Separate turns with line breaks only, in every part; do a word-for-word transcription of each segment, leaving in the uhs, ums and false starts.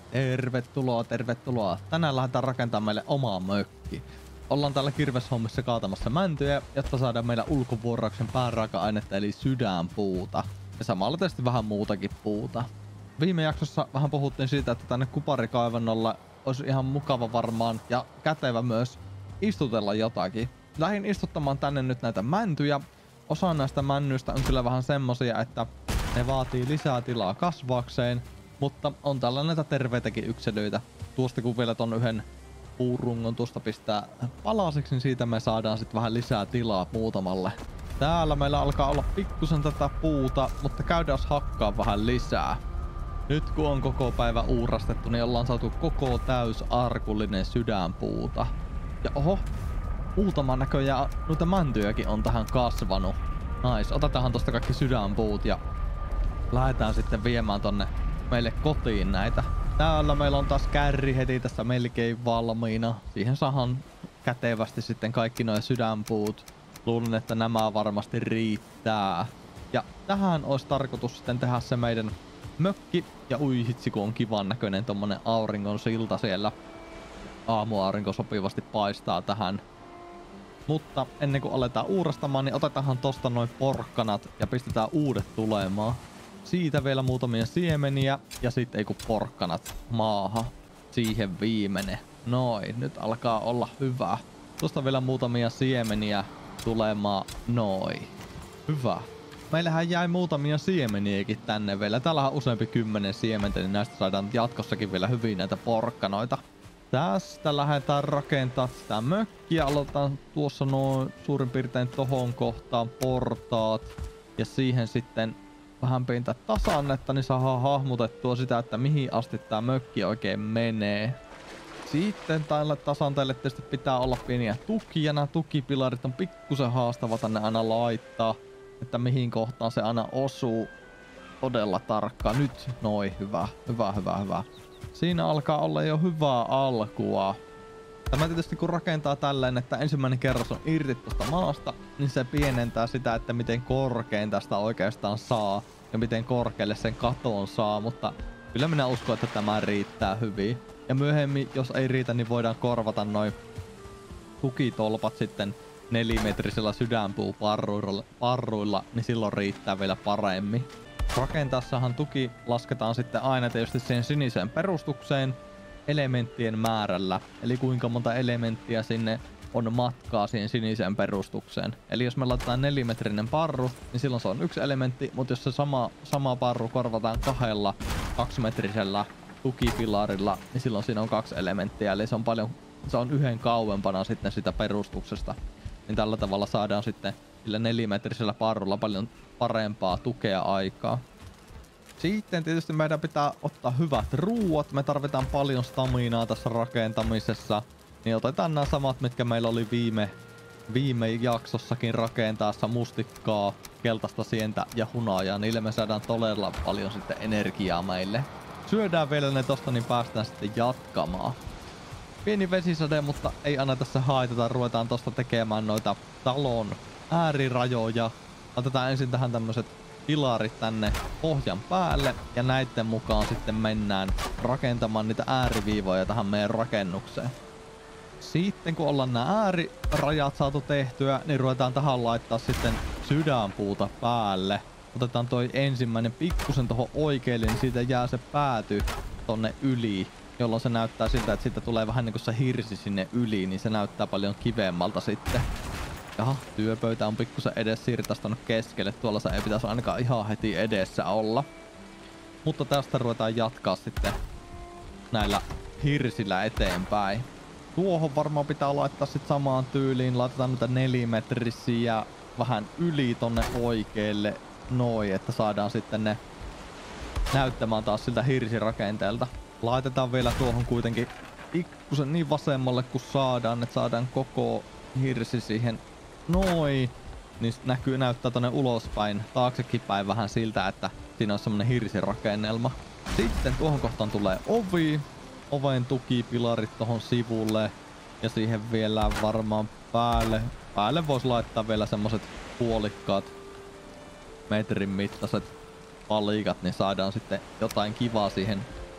Tervetuloa, tervetuloa. Tänään lähdetään rakentamaan meille omaa mökki. Ollaan täällä kirveshommissa kaatamassa mäntyjä, jotta saadaan meidän ulkovuorauksen pääraaka-ainetta eli sydänpuuta. Ja samalla tietysti vähän muutakin puuta. Viime jaksossa vähän puhuttiin siitä, että tänne kuparikaivannolla olisi ihan mukava varmaan ja kätevä myös istutella jotakin. Lähdin istuttamaan tänne nyt näitä mäntyjä. Osa näistä männyistä on kyllä vähän semmosia, että ne vaatii lisää tilaa kasvaakseen. Mutta on täällä näitä terveitäkin yksilöitä. Tuosta kun vielä ton yhden puurungon tuosta pistää palasiksi, niin siitä me saadaan sitten vähän lisää tilaa muutamalle. Täällä meillä alkaa olla pikkusen tätä puuta, mutta käydään hakkaa vähän lisää. Nyt kun on koko päivä uurastettu, niin ollaan saatu koko täysarkullinen sydänpuuta. Ja oho, muutama näköjään noita mäntyjäkin on tähän kasvanut. Nais, otetaan tosta kaikki sydänpuut ja lähdetään sitten viemään tonne meille kotiin näitä. Täällä meillä on taas kärri heti tässä melkein valmiina. Siihen saadaan kätevästi sitten kaikki nuo sydänpuut. Luulen, että nämä varmasti riittää. Ja tähän olisi tarkoitus sitten tehdä se meidän mökki. Ja ui hitsi, kun on kivan näköinen tommonen auringon silta siellä. Aamuaurinko sopivasti paistaa tähän. Mutta ennen kuin aletaan uurastamaan, niin otetaanhan tosta noin porkkanat ja pistetään uudet tulemaan. Siitä vielä muutamia siemeniä ja sitten ei kun porkkanat maahan. Siihen viimeinen. Noin, nyt alkaa olla hyvä. Tuosta vielä muutamia siemeniä tulemaan. Noin. Hyvä. Meillähän jäi muutamia siemeniäkin tänne vielä. Täällä on useampi kymmenen siementä, niin näistä saadaan jatkossakin vielä hyvin näitä porkkanoita. Tästä lähdetään rakentaa sitä mökkiä. Aloitetaan tuossa noin suurin piirtein tohon kohtaan portaat. Ja siihen sitten vähän pinta tasannetta, niin saadaan hahmotettua sitä, että mihin asti tää mökki oikein menee. Sitten tällä tasanteelle tietysti pitää olla pieniä tukia. Nämä tukipilarit on pikkusen haastava tänne aina laittaa, että mihin kohtaan se aina osuu todella tarkkaan. Nyt, noin, hyvä, hyvä, hyvä, hyvä. Siinä alkaa olla jo hyvää alkua. Tämä tietysti kun rakentaa tälleen, että ensimmäinen kerros on irti tuosta maasta, niin se pienentää sitä, että miten korkein tästä oikeastaan saa ja miten korkealle sen katon saa, mutta kyllä minä uskon, että tämä riittää hyvin. Ja myöhemmin, jos ei riitä, niin voidaan korvata noin tukitolpat sitten nelimetrisellä sydänpuuparruilla, parruilla, niin silloin riittää vielä paremmin. Rakentaessahan tuki lasketaan sitten aina tietysti siihen siniseen perustukseen elementtien määrällä, eli kuinka monta elementtiä sinne on matkaa siihen siniseen perustukseen. Eli jos me laitetaan nelimetrinen parru, niin silloin se on yksi elementti, mutta jos se sama, sama parru korvataan kahdella kaksimetrisellä tukipilarilla, niin silloin siinä on kaksi elementtiä, eli se on paljon, se on yhden kauempana sitten sitä perustuksesta. Niin tällä tavalla saadaan sitten sillä nelimetrisellä parrulla paljon parempaa tukea aikaa. Sitten tietysti meidän pitää ottaa hyvät ruuat. Me tarvitaan paljon staminaa tässä rakentamisessa. Niin otetaan nämä samat, mitkä meillä oli viime, viime jaksossakin rakentaessa: mustikkaa, keltaista sientä ja hunajaa. Niille me saadaan todella paljon sitten energiaa meille. Syödään vielä ne tosta, niin päästään sitten jatkamaan. Pieni vesisade, mutta ei aina tässä haitata. Ruvetaan tosta tekemään noita talon äärirajoja. Otetaan ensin tähän tämmöiset pilarit tänne pohjan päälle ja näiden mukaan sitten mennään rakentamaan niitä ääriviivoja tähän meidän rakennukseen. Sitten kun ollaan nämä äärirajat saatu tehtyä, niin ruvetaan tähän laittaa sitten sydänpuuta päälle. Otetaan toi ensimmäinen pikkusen tohon oikealle, niin siitä jää se pääty tonne yli, jolloin se näyttää siltä, että siitä tulee vähän niin kuin se hirsi sinne yli, niin se näyttää paljon kivemmalta sitten. Jaha, työpöytä on pikkusen edes siirtästänyt keskelle. Tuolla se ei pitäisi ainakaan ihan heti edessä olla. Mutta tästä ruvetaan jatkaa sitten näillä hirsillä eteenpäin. Tuohon varmaan pitää laittaa sitten samaan tyyliin. Laitetaan niitä nelimetrisiä vähän yli tonne oikealle. Noin, että saadaan sitten ne näyttämään taas siltä hirsirakenteelta. Laitetaan vielä tuohon kuitenkin pikkusen niin vasemmalle kun saadaan, että saadaan koko hirsi siihen. Noin, niin näkyy, näyttää tonne ulospäin, taaksekin päin vähän siltä, että siinä on semmonen hirsirakennelma. Sitten tuohon kohtaan tulee ovi, oven tukipilarit tohon sivulle ja siihen vielä varmaan päälle. Päälle voisi laittaa vielä semmoset puolikkaat metrin mittaiset palikat, niin saadaan sitten jotain kivaa siihen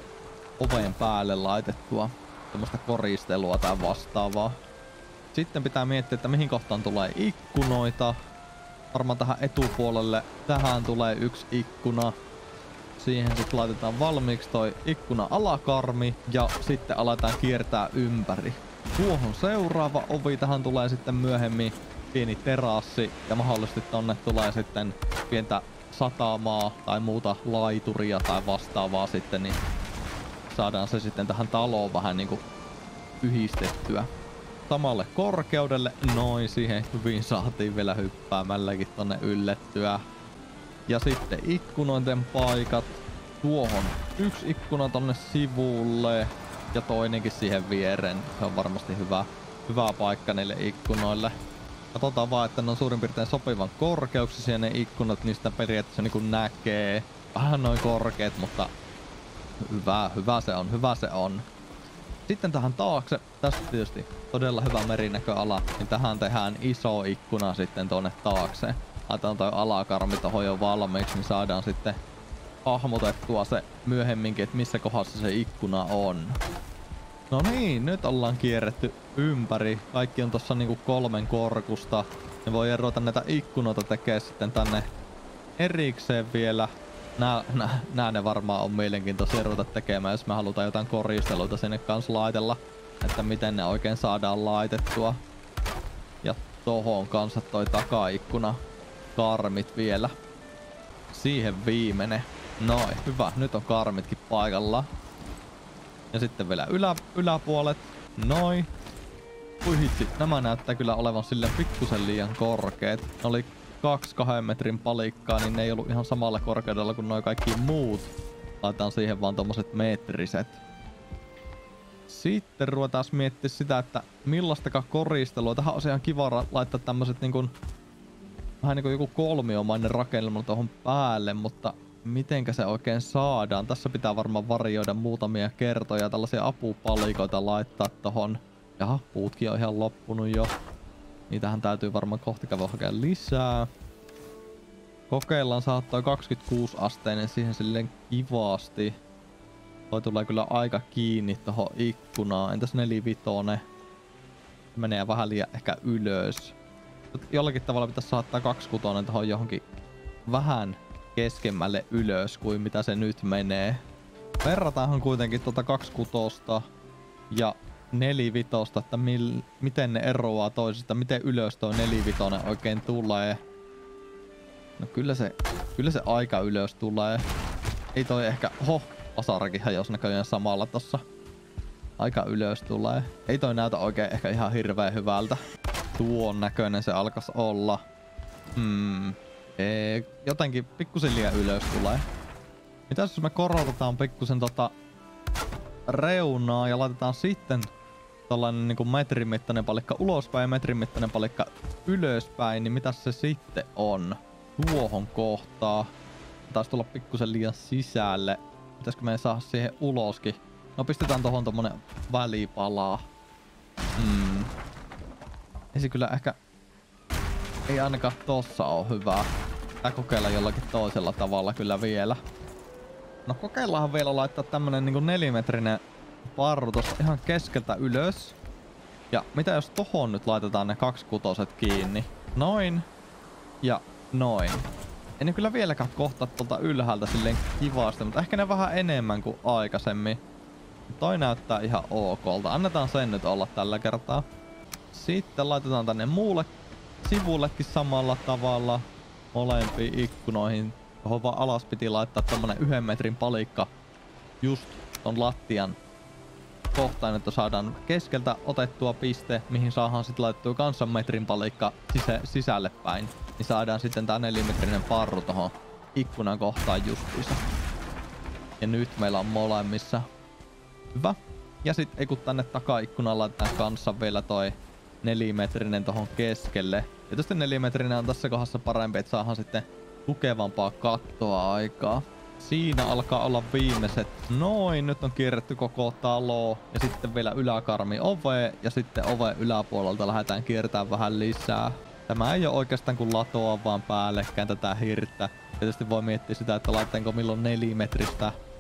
oven päälle laitettua semmoista koristelua tai vastaavaa. Sitten pitää miettiä, että mihin kohtaan tulee ikkunoita. Varmaan tähän etupuolelle. Tähän tulee yksi ikkuna. Siihen sitten laitetaan valmiiksi toi ikkuna alakarmi ja sitten aletaan kiertää ympäri. Tuohon seuraava ovi. Tähän tulee sitten myöhemmin pieni terassi ja mahdollisesti tonne tulee sitten pientä satamaa tai muuta laituria tai vastaavaa sitten, niin saadaan se sitten tähän taloon vähän niinku yhdistettyä. Samalle korkeudelle, noin, siihen hyvin saatiin vielä hyppäämälläkin tonne yllettyä. Ja sitten ikkunoiden paikat. Tuohon yksi ikkuna tonne sivulle ja toinenkin siihen viereen. Se on varmasti hyvä, hyvä paikka niille ikkunoille. Katsotaan vaan, että ne on suurin piirtein sopivan korkeuksisia ne ikkunat, niistä periaatteessa niin kuin näkee. Vähän noin korkeat, mutta hyvä, hyvä se on, hyvä se on. Sitten tähän taakse, tässä tietysti todella hyvä merinäköala, niin tähän tehdään iso ikkuna sitten tuonne taakse. Laitetaan toi alakarmi tohon jo valmiiksi, niin saadaan sitten hahmotettua se myöhemminkin, että missä kohdassa se ikkuna on. No niin, nyt ollaan kierretty ympäri. Kaikki on tossa niinku kolmen korkusta. Ne voi ruveta näitä ikkunoita tekemään sitten tänne erikseen vielä. Nää, nää, nää ne varmaan on mielenkiintoisia ruveta tekemään, jos me halutaan jotain koristeluita sinne kanssa laitella. Että miten ne oikein saadaan laitettua. Ja tohon kanssa toi takaikkuna. Karmit vielä. Siihen viimeinen. Noin, hyvä. Nyt on karmitkin paikalla. Ja sitten vielä ylä, yläpuolet. Noin. Ui hitsi, nämä näyttää kyllä olevan silleen pikkusen liian korkeet. Ne oli kaksi kahden metrin palikkaa, niin ne ei ollut ihan samalla korkeudella kuin noi kaikki muut. Laitetaan siihen vaan tommoset metriset. Sitten ruvetaan miettiä sitä, että millaistakaan koristelua. Tähän olisi ihan kiva laittaa tämmöset niin kuin, vähän niin kuin joku kolmiomainen rakennelma tuohon päälle, mutta mitenkä se oikein saadaan? Tässä pitää varmaan varioida muutamia kertoja, tällaisia apupalikoita laittaa tohon. Jaha, puutkin on ihan loppunut jo. Niitähän täytyy varmaan kohta käydä hakemaan lisää. Kokeillaan saada toi kaksikymmentäkuusi asteinen siihen silleen kivasti. Toi tulee kyllä aika kiinni tohon ikkunaan. Entäs nelivitone? Menee vähän liian ehkä ylös. Jollakin tavalla pitäisi saattaa kaksikymmentäkuusi tohon johonkin vähän keskemmälle ylös kuin mitä se nyt menee. Verrataanhan kuitenkin tuota kaksikymmentäkuusi ja nelivitosta, että mil, miten ne eroaa toisista, miten ylös tuo nelivitonen oikein tulee. No kyllä se, kyllä se aika ylös tulee. Ei toi ehkä, oho, vasarakin hajosi näköjään samalla tossa. Aika ylös tulee. Ei toi näytä oikein ehkä ihan hirveän hyvältä. Tuon näköinen se alkas olla. Hmm. Ei, jotenkin pikkusen liian ylös tulee. Mitäs jos me korotetaan pikkusen tota reunaa ja laitetaan sitten tällainen niinku metrin mittainen palikka ulospäin ja metrin mittainen palikka ylöspäin, niin mitäs se sitten on? Tuohon kohtaa. Taisi tulla pikkusen liian sisälle. Pitäisikö me saada siihen uloskin? No pistetään tohon tommonen välipalaa. Hmm. Ei se kyllä ehkä... Ei ainakaan tossa oo hyvää. Tää kokeilla jollakin toisella tavalla kyllä vielä. No kokeillaanhan vielä laittaa tämmönen niinku nelimetrinen parru tosta ihan keskeltä ylös. Ja mitä jos tohon nyt laitetaan ne kaksi kutoset kiinni? Noin. Ja noin. Ei ne kyllä vieläkään kohtaa tuolta ylhäältä silleen kivasti, mutta ehkä ne vähän enemmän kuin aikaisemmin. Toi näyttää ihan okolta. Annetaan sen nyt olla tällä kertaa. Sitten laitetaan tänne muulle sivullekin samalla tavalla molempiin ikkunoihin. Tuohon vaan alas piti laittaa tommonen yhden metrin palikka just ton lattian kohtaan, että saadaan keskeltä otettua piste, mihin saadaan sitten laitettua kanssa metrin palikka sisä sisälle päin. Niin saadaan sitten tää nelimetrinen parru tohon ikkunan kohtaan justiinsa. Ja nyt meillä on molemmissa. Hyvä. Ja sit ei kun tänne takaikkunaan laitetaan kanssa vielä toi nelimetrinen tohon keskelle. Tietysti nelimetrinen on tässä kohdassa parempi, että saadaan sitten tukevampaa kattoa aikaa. Siinä alkaa olla viimeiset. Noin, nyt on kierretty koko talo. Ja sitten vielä yläkarmi ove. Ja sitten ove yläpuolelta lähdetään kiertämään vähän lisää. Tämä ei ole oikeastaan kuin latoa vaan päällekkäin tätä hirttä. Tietysti voi miettiä sitä, että laitetaanko milloin nelimetristä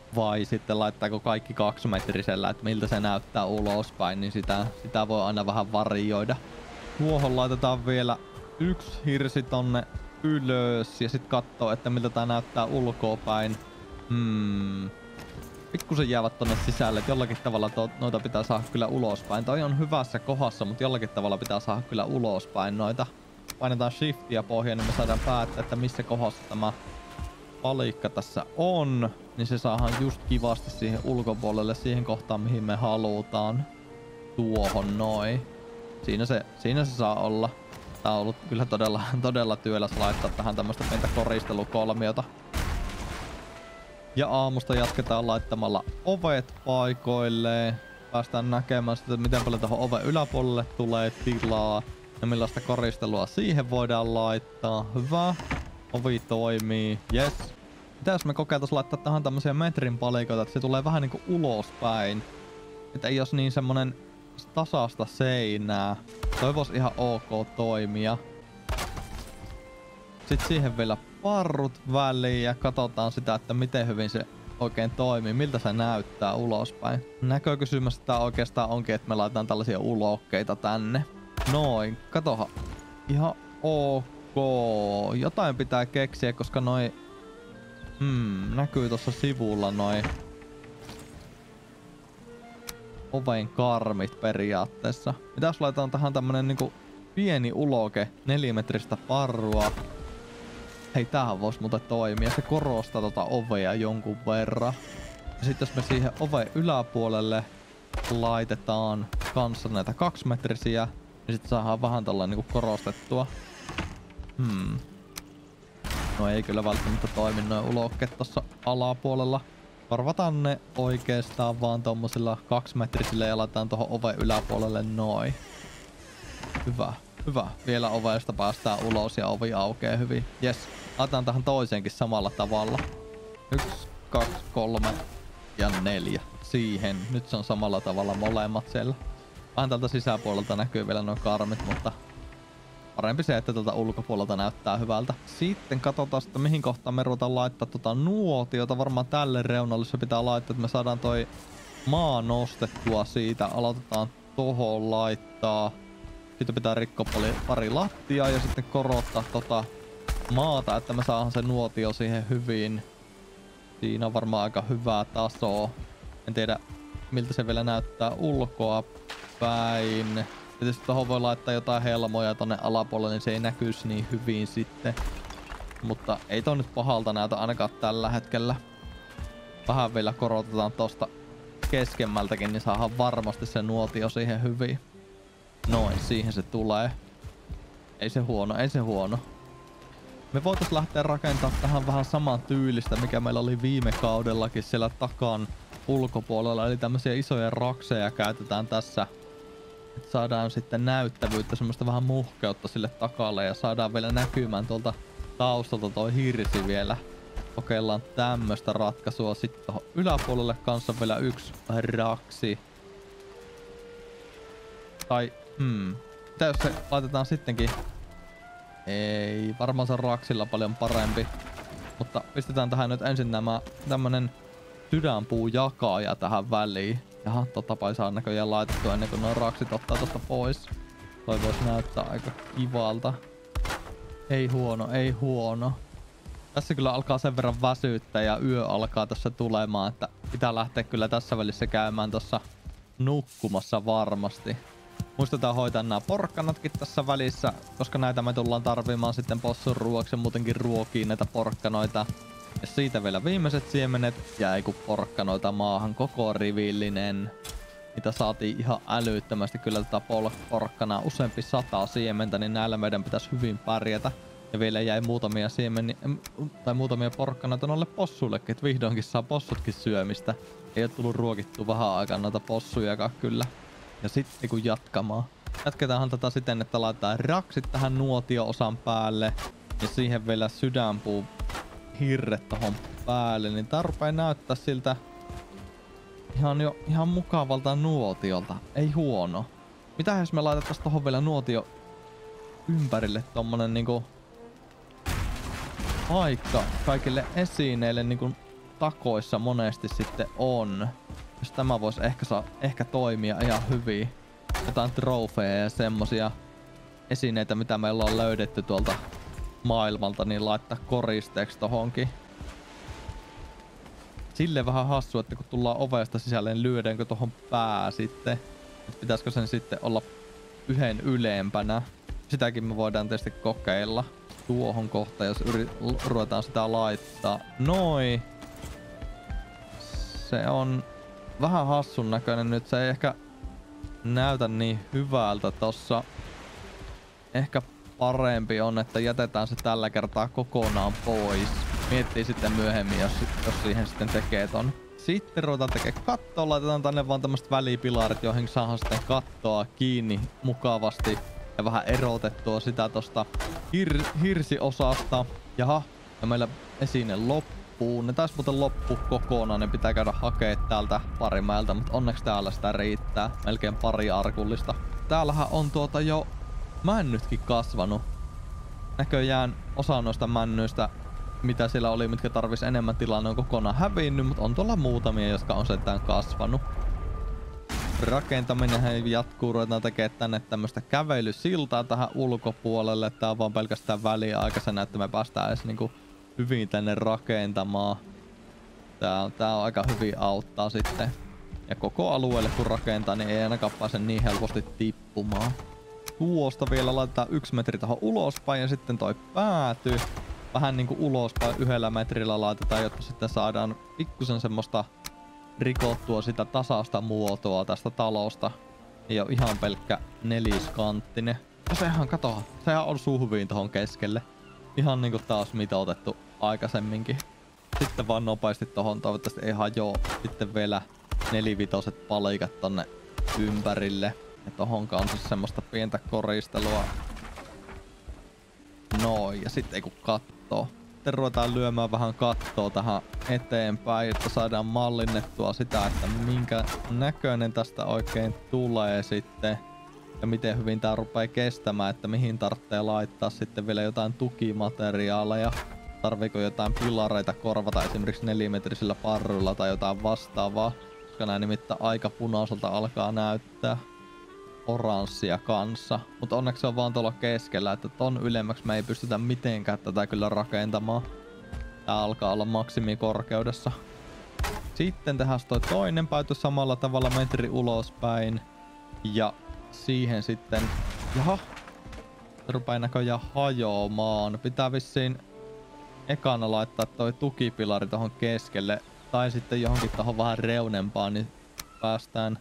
vai sitten laittaako kaikki kaksimetrisellä, että miltä se näyttää ulospäin, niin sitä, sitä voi aina vähän varioida. Tuohon laitetaan vielä yksi hirsi tonne ylös ja sitten katsoo, että miltä tää näyttää ulkoapäin. Hmm. Pikkusen jäävät tonne sisälle, että jollakin tavalla to, noita pitää saada kyllä ulospäin. Toi on hyvässä kohdassa, mutta jollakin tavalla pitää saada kyllä ulospäin noita. Painetaan shiftiä pohjaan, niin me saadaan päättää, että missä kohdassa tämä palikka tässä on. Niin se saadaan just kivasti siihen ulkopuolelle, siihen kohtaan mihin me halutaan. Tuohon noin. Siinä se, siinä se saa olla. Tää on ollut kyllä todella, todella työläs laittaa tähän tämmöstä pientä koristelukolmiota. Ja aamusta jatketaan laittamalla ovet paikoilleen. Päästään näkemään sitä, miten paljon tuohon oven yläpuolelle tulee tilaa. Ja millaista koristelua siihen voidaan laittaa. Hyvä. Ovi toimii. Yes. Mitä jos me kokeiltais laittaa tähän tämmösiä metrin palikoita, että se tulee vähän niinku ulospäin. Että ei jos niin semmonen tasasta seinää. Toi vois ihan ok toimia. Sitten siihen vielä parrut väliin ja katsotaan sitä, että miten hyvin se oikein toimii, miltä se näyttää ulospäin. Näkökysymys tää oikeastaan onkin, että me laitetaan tällaisia ulokkeita tänne. Noin, katohan. Ihan ok. Jotain pitää keksiä, koska noi hmm, näkyy tuossa sivulla noi oven karmit periaatteessa. Mitä jos laitetaan tähän tämmönen niinku pieni uloke, nelimetristä parrua. Hei, tämähän vois muuten toimia. Se korostaa tota ovea jonkun verran. Ja sit jos me siihen oven yläpuolelle laitetaan kanssa näitä kaksimetrisiä, niin sit saadaan vähän tällainen niinku korostettua. Hmm. No ei kyllä välttämättä toimi noin ulokkeet tossa alapuolella. Korvataan ne oikeastaan vaan tommosilla kaksimetrisillä ja laitetaan tohon oven yläpuolelle noin. Hyvä. Hyvä. Vielä ovesta päästään ulos ja ovi aukeaa hyvin. Jes. Laitetaan tähän toiseenkin samalla tavalla. Yksi, kaksi, kolme ja neljä. Siihen. Nyt se on samalla tavalla molemmat siellä. Vähän tältä sisäpuolelta näkyy vielä nuo karmit, mutta parempi se, että tältä ulkopuolelta näyttää hyvältä. Sitten katsotaan, että mihin kohtaan me ruvetaan laittaa tota nuotiota. Varmaan tälle reunalle se pitää laittaa, että me saadaan toi maa nostettua siitä. Aloitetaan tohon laittaa. Sitten pitää rikkoa pari, pari lattiaa ja sitten korottaa tota maata, että me saadaan se nuotio siihen hyvin. Siinä on varmaan aika hyvää tasoa. En tiedä miltä se vielä näyttää ulkoa päin. Tietysti tuohon voi laittaa jotain helmoja tonne alapuolelle, niin se ei näkyisi niin hyvin sitten. Mutta ei toi nyt pahalta näytä ainakaan tällä hetkellä. Vähän vielä korotetaan tosta keskemmältäkin, niin saadaan varmasti se nuotio siihen hyvin. Noin, siihen se tulee. Ei se huono, ei se huono. Me voitais lähteä rakentamaan tähän vähän saman tyylistä, mikä meillä oli viime kaudellakin siellä takan ulkopuolella. Eli tämmösiä isoja rakseja käytetään tässä. Et saadaan sitten näyttävyyttä, semmoista vähän muhkeutta sille takalle ja saadaan vielä näkymään tuolta taustalta toi hirsi vielä. Kokeillaan tämmöstä ratkaisua. Sitten tohon yläpuolelle kanssa vielä yksi raksi. Tai hmm. Mitä jos se laitetaan sittenkin? Ei, varmaan se on raksilla paljon parempi. Mutta pistetään tähän nyt ensin nämä tämmönen sydänpuujakaaja tähän väliin. Jaha, tottapa ei saa näköjään laitettua ennen kuin nuo raksit ottaa tosta pois. Toi vois näyttää aika kivalta. Ei huono, ei huono. Tässä kyllä alkaa sen verran väsyttää ja yö alkaa tässä tulemaan, että pitää lähteä kyllä tässä välissä käymään tossa nukkumassa varmasti. Muistetaan hoitaa nämä porkkanatkin tässä välissä, koska näitä me tullaan tarvimaan sitten possun ruoaksi ja muutenkin ruokiin näitä porkkanoita. Ja siitä vielä viimeiset siemenet jäi kun porkkanoita maahan koko rivillinen. Niitä saatiin ihan älyttömästi kyllä tätä porkkanaa useampi sata siementä, niin näillä meidän pitäisi hyvin pärjätä. Ja vielä jäi muutamia siemeniä, tai muutamia porkkanoita noille possuillekin, että vihdoinkin saa possutkin syömistä. Ei ole tullut ruokittua vähän aikaa noita possujakaan kyllä. Ja sitten kun jatkamaan. Jatketaanhan tätä siten, että laitetaan raksit tähän nuotio-osan päälle. Ja siihen vielä sydänpuu hirret tohon päälle. Niin tää rupee näyttää siltä ihan jo ihan mukavalta nuotiolta. Ei huono. Mitä jos me laitettaisiin tohon vielä nuotio ympärille tommonen niinku paikka kaikille esineille niinku takoissa monesti sitten on. Jos tämä voisi ehkä, saa, ehkä toimia ihan hyvin. Jotain trofeja ja semmosia esineitä, mitä meillä on löydetty tuolta maailmalta, niin laittaa koristeeksi tohonkin. Silleen vähän hassu, että kun tullaan ovesta sisälle, niin lyödäänkö tohon pää sitten. Et pitäisikö sen sitten olla yhden ylempänä. Sitäkin me voidaan tietysti kokeilla. Tuohon kohtaan, jos yrit, ruvetaan sitä laittaa. Noi. Se on vähän hassun näköinen nyt. Se ei ehkä näytä niin hyvältä tossa. Ehkä parempi on, että jätetään se tällä kertaa kokonaan pois. Miettii sitten myöhemmin, jos, jos siihen sitten tekee ton. Sitten ruvetaan tekemään kattoa. Laitetaan tänne vaan tämmöset välipilarit, joihin saadaan sitten kattoa kiinni mukavasti. Ja vähän erotettua sitä tosta hir hirsiosasta. Jaha, ja meillä esine loppuu. Ne tais muuten loppu kokonaan. Ne pitää käydä hakee täältä pari mäeltä, mutta onneksi täällä sitä riittää. Melkein pari arkullista. Täällähän on tuota jo männytkin kasvanut. Näköjään osa noista männyistä, mitä siellä oli, mitkä tarvis enemmän tilaa, ne on kokonaan hävinnyt, mutta on tuolla muutamia, jotka on sentään kasvanut. Rakentaminen jatkuu, ruvetaan tekemään tänne tämmöstä kävelysiltaa tähän ulkopuolelle. Tää on vaan pelkästään väliaikaisena, että me päästään edes niinku hyvin tänne rakentamaan. Tää on, tää on aika hyvin auttaa sitten. Ja koko alueelle kun rakentaa, niin ei ainakaan pääse niin helposti tippumaan. Tuosta vielä laitetaan yksi metri tohon ulospäin ja sitten toi pääty. Vähän niinku ulospäin yhdellä metrillä laitetaan, jotta sitten saadaan pikkusen semmoista rikottua sitä tasaista muotoa tästä talosta. Ei oo ihan pelkkä neliskanttinen. No sehän kato, sehän osuu hyvin tohon keskelle. Ihan niinku taas mitoitettu aikaisemminkin. Sitten vaan nopeasti tohon, toivottavasti ei hajoo. Sitten vielä nelivitoset palikat tonne ympärille. Ja tohon kanssa semmoista pientä koristelua. Noin, ja sitten ei kun kattoo. Sitten ruvetaan lyömään vähän kattoa tähän eteenpäin, että saadaan mallinnettua sitä, että minkä näköinen tästä oikein tulee sitten. Ja miten hyvin tää rupeaa kestämään, että mihin tarvitsee laittaa sitten vielä jotain tukimateriaaleja. Tarviiko jotain pilareita korvata esimerkiksi nelimetrisillä parruilla tai jotain vastaavaa. Koska nää nimittäin aika punaiselta alkaa näyttää. Oranssia kanssa. Mutta onneksi se on vaan tuolla keskellä, että ton ylemmäksi me ei pystytä mitenkään tätä kyllä rakentamaan. Tää alkaa olla maksimikorkeudessa. Sitten tehdään toi toinen pääty samalla tavalla metri ulospäin. Ja siihen sitten... Jaha! Se rupee näköjään hajoamaan. Pitää vissiin ekana laittaa toi tukipilari tohon keskelle. Tai sitten johonkin tohon vähän reunempaan, niin päästään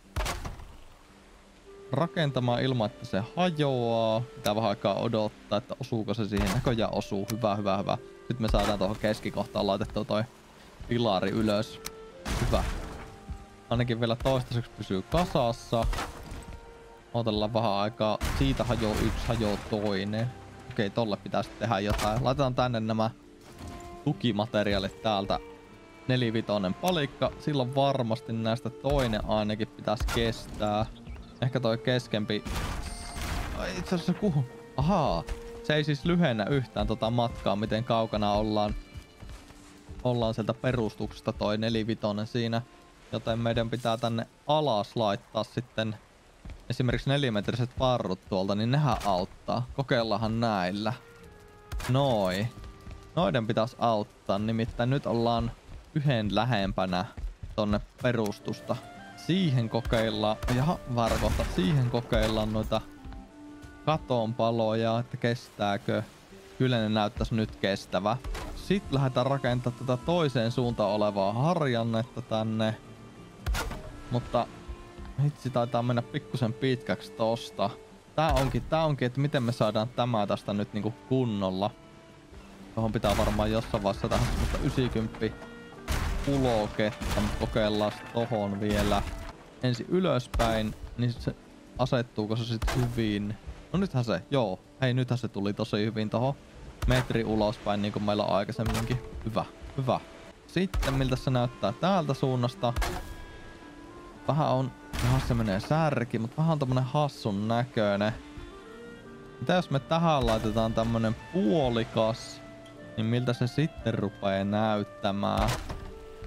rakentamaan ilman, että se hajoaa. Pitää vähän aikaa odottaa, että osuuko se siihen. Näköjään osuu. Hyvä, hyvä, hyvä. Nyt me saadaan tuohon keskikohtaan laitettua toi pilari ylös. Hyvä. Ainakin vielä toistaiseksi pysyy kasassa. Otellaan vähän aikaa. Siitä hajoo yksi, hajoo toinen. Okei, tolle pitäisi tehdä jotain. Laitetaan tänne nämä tukimateriaalit täältä. Nelivitoinen palikka. Silloin varmasti näistä toinen ainakin pitäisi kestää. Ehkä toi keskempi... Itse asiassa kuhu... Ahaa. Se ei siis lyhennä yhtään tota matkaa, miten kaukana ollaan. Ollaan sieltä perustuksesta toi nelivitonen siinä. Joten meidän pitää tänne alas laittaa sitten esimerkiksi nelimetriset parrut tuolta, niin nehän auttaa. Kokeillaanhan näillä. Noi. Noiden pitäisi auttaa, nimittäin nyt ollaan yhden lähempänä tonne perustusta. Siihen kokeillaan, jaha, varkohta, siihen kokeillaan noita katonpaloja, että kestääkö. Kyllä ne näyttäisi nyt kestävä. Sitten lähdetään rakentamaan tätä toiseen suuntaan olevaa harjannetta tänne. Mutta hitsi taitaa mennä pikkusen pitkäksi tosta. Tää onkin, tää onkin, että miten me saadaan tämä tästä nyt niinku kunnolla. Tuohon pitää varmaan jossain vaiheessa tähän semmoista yhdeksänkymmentä uloketta, mutta kokeillaan tohon vielä. Ensin ylöspäin, niin se asettuuko se sit hyvin? No nythän se, joo. Hei, nythän se tuli tosi hyvin tohon. Metri ulospäin, niin kuin meillä on aikaisemminkin. Hyvä, hyvä. Sitten miltä se näyttää täältä suunnasta. Vähän on, vähän se menee särki, mutta vähän on tämmönen hassun näköinen. Mitä jos me tähän laitetaan tämmönen puolikas, niin miltä se sitten rupeaa näyttämään?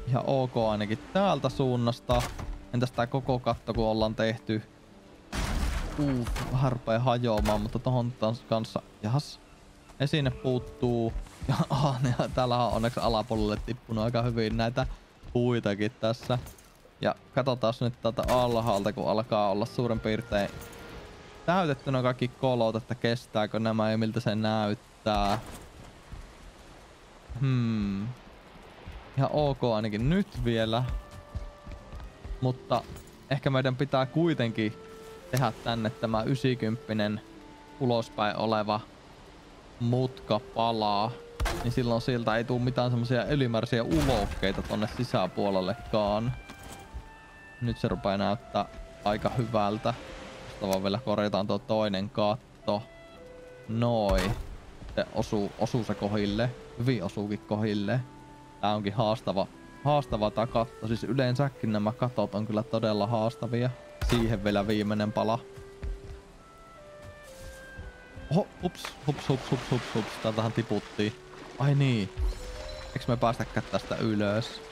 Ihan ok ainakin täältä suunnasta. Entäs tää koko katto kun ollaan tehty? Uff, vähän rupee hajoamaan, mutta tohon taas kanssa. Jahas. Esine puuttuu. Ja, ah, ja täällähän on onneksi alapuolelle tippunut aika hyvin näitä puitakin tässä. Ja katsotaan nyt täältä alhaalta, kun alkaa olla suurin piirtein täytettynä kaikki kolot, että kestääkö nämä ja miltä se näyttää. Hmm. Ihan ok ainakin nyt vielä. Mutta ehkä meidän pitää kuitenkin tehdä tänne tämä yhdeksänkymmentä ulospäin oleva mutka palaa. Niin silloin siltä ei tule mitään semmosia ylimääräisiä ulokkeita tonne sisäpuolellekaan. Nyt se rupeaa näyttää aika hyvältä. Sitten vaan vielä korjataan tuo toinen katto. Noi. Se osuu, osuu se kohille. Hyvin osuukin kohille. Tää onkin haastava. Haastava tää katto. Siis yleensäkin nämä katot on kyllä todella haastavia. Siihen vielä viimeinen pala. Oho, ups, hups, hups, hups, hups, hups. Täältähän tiputtiin. Ai niin. Eiks me päästäkään tästä ylös?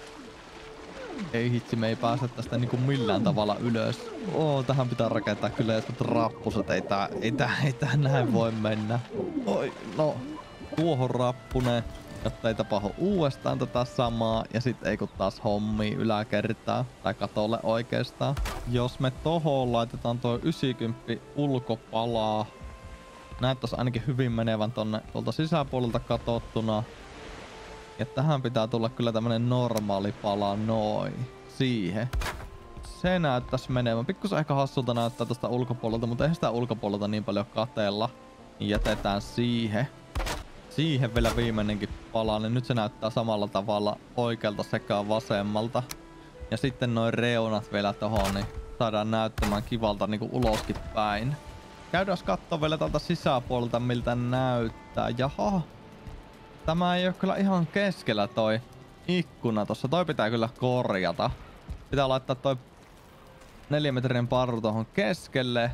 Ei hitsi, me ei päästä tästä niinku millään tavalla ylös. Oo, tähän pitää rakentaa kyllä jotkut rappuset. Ei tää, ei tää, ei tää näin voi mennä. Oi, no. Tuohon rappune, jotta ei tapahdu uudestaan tätä samaa. Ja sit ei kun taas hommii yläkertaa. Tai katolle oikeastaan. Jos me tohon laitetaan tuo yhdeksänkymmentä ulkopalaa. Näyttäisi ainakin hyvin menevän tonne tuolta sisäpuolelta katsottuna. Ja tähän pitää tulla kyllä tämmönen normaali pala noin. Siihen. Se näyttäisi menevän. Pikkusen ehkä hassulta näyttää tästä ulkopuolelta, mutta eihän sitä ulkopuolelta niin paljon katella. Niin jätetään siihen. Siihen vielä viimeinenkin pala, niin nyt se näyttää samalla tavalla oikealta sekä vasemmalta. Ja sitten noin reunat vielä tohon, niin saadaan näyttämään kivalta niinku uloskin päin. Käydään katsoa vielä tältä sisäpuolelta miltä näyttää. Jaha. Tämä ei oo kyllä ihan keskellä toi ikkuna tossa. Toi pitää kyllä korjata. Pitää laittaa toi nelimetrinen parru tohon keskelle.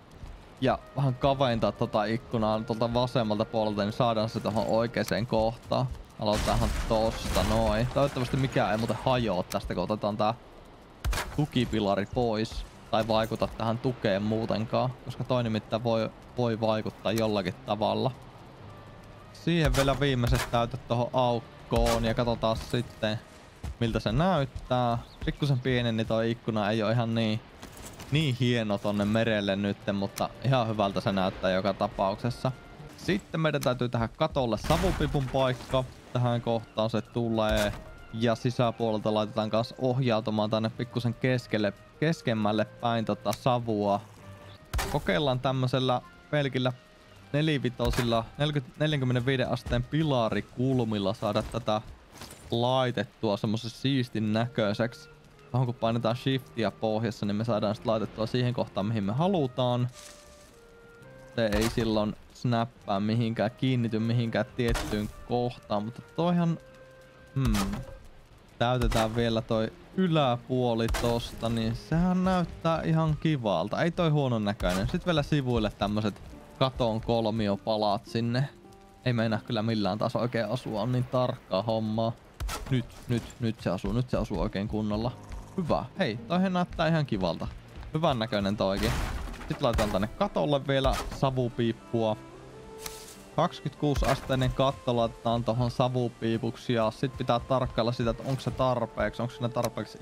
Ja vähän kaventaa tota ikkunaa tuolta vasemmalta puolelta, niin saadaan se tohon oikeeseen kohtaan. Aloitetaan tosta noin. Toivottavasti mikään ei muuten hajoa tästä, kun otetaan tää tukipilari pois. Tai vaikuta tähän tukeen muutenkaan, koska toi nimittäin voi, voi vaikuttaa jollakin tavalla. Siihen vielä viimeiset täytöt tohon aukkoon ja katsotaan sitten miltä se näyttää. Pikkusen pieni, niin toi ikkuna ei oo ihan niin, niin hieno tonne merelle nytten, mutta ihan hyvältä se näyttää joka tapauksessa. Sitten meidän täytyy tähän katolle savupipun paikka. Tähän kohtaan se tulee. Ja sisäpuolelta laitetaan kanssa ohjautumaan tänne pikkusen keskelle, keskemmälle päin tota savua. Kokeillaan tämmöisellä pelkillä nelivitosilla neljäkymmentäviisi asteen pilarikulmilla saada tätä laitettua semmoisen siistin näköiseksi. Tuohon kun painetaan shiftia pohjassa, niin me saadaan sit laitettua siihen kohtaan mihin me halutaan. Se ei silloin snappaa mihinkään, kiinnity mihinkään tiettyyn kohtaan, mutta toihan... Hmm. Täytetään vielä toi yläpuoli tosta, niin sehän näyttää ihan kivalta. Ei toi huonon näköinen. Sitten vielä sivuille tämmöset katon kolmiopalat sinne. Ei meinaa kyllä millään taas oikein asua, on niin tarkkaa hommaa. Nyt, nyt, nyt se asuu, nyt se asuu oikein kunnolla. Hyvä. Hei, toihan näyttää ihan kivalta. Hyvän näköinen toikin. Sitten laitetaan tänne katolle vielä savupiippua. kaksikymmentäkuusi asteinen katto laitetaan tohon savupiipuksi ja sit pitää tarkkailla sitä, että onko se tarpeeksi, onko siinä tarpeeksi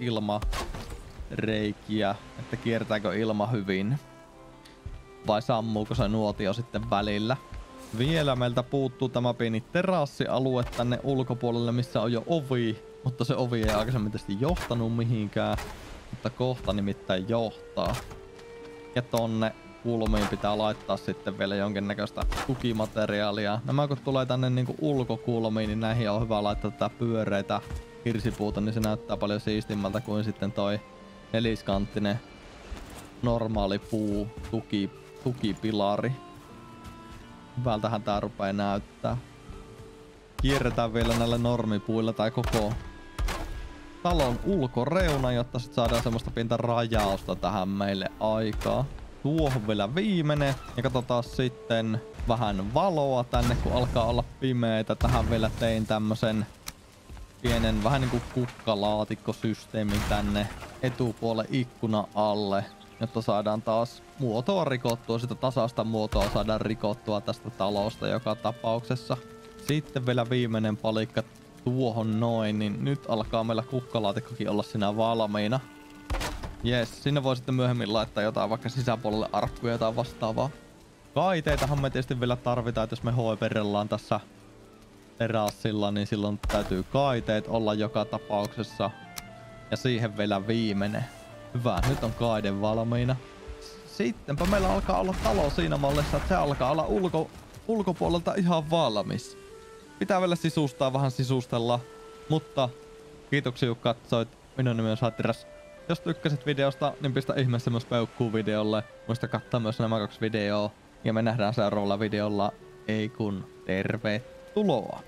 ilmareikiä, että kiertääkö ilma hyvin. Vai sammuuko se nuotio sitten välillä. Vielä meiltä puuttuu tämä pieni terassialue tänne ulkopuolelle, missä on jo ovi, mutta se ovi ei aikaisemmin tietysti johtanut mihinkään, mutta kohta nimittäin johtaa. Ja tonne kulmiin pitää laittaa sitten vielä jonkinnäköistä tukimateriaalia. Nämä kun tulee tänne niinku ulkokulmiin, niin näihin on hyvä laittaa tätä pyöreitä hirsipuuta, niin se näyttää paljon siistimmältä kuin sitten toi neliskanttinen normaali puu tuki, tukipilari. Hyvältähän tää rupee näyttää. Kierretään vielä näillä normipuilla tai koko talon ulkoreuna, jotta sit saadaan semmoista pientä rajausta tähän meille aikaa. Tuohon vielä viimeinen ja katsotaan sitten vähän valoa tänne kun alkaa olla pimeitä. Tähän vielä tein tämmösen pienen vähän niinku kukkalaatikkosysteemin tänne etupuolen ikkuna alle, jotta saadaan taas muotoa rikottua, sitä tasaista muotoa saadaan rikottua tästä talosta joka tapauksessa. Sitten vielä viimeinen palikka tuohon noin, niin nyt alkaa meillä kukkalaatikkokin olla siinä valmiina. Jes, sinne voi sitten myöhemmin laittaa jotain vaikka sisäpuolelle arkkuja tai vastaavaa. Kaiteitahan me tietysti vielä tarvitaan, että jos me hoiperellaan tässä terassilla, niin silloin täytyy kaiteet olla joka tapauksessa. Ja siihen vielä viimeinen. Hyvä, nyt on kaide valmiina. Sittenpä meillä alkaa olla talo siinä mallissa, että se alkaa olla ulko, ulkopuolelta ihan valmis. Pitää vielä sisustaa, vähän sisustella. Mutta kiitoksia kun katsoit. Minun nimi on Satiras. Jos tykkäsit videosta, niin pistä ihmeessä myös peukkuu videolle. Muista katsoa myös nämä kaksi videoa. Ja me nähdään seuraavalla videolla. Ei kun tervetuloa!